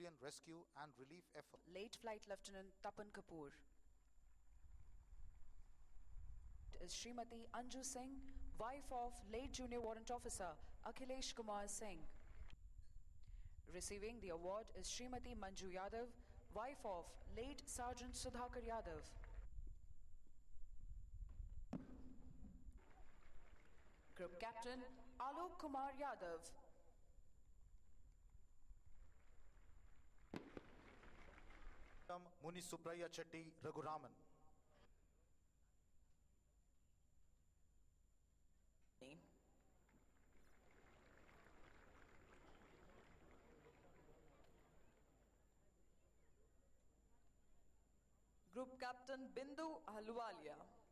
civilian rescue and relief efforts. Late Flight Lieutenant Tapan Kapoor. Is Srimati Anju Singh, wife of late Junior Warrant Officer Akhilesh Kumar Singh. Receiving the award is Srimati Manju Yadav, wife of late Sergeant Sudhakar Yadav. Group Captain Alok Kumar Yadav. Muni Subraya Chetty Raghuraman. Group Captain Bindu Ahluwalia.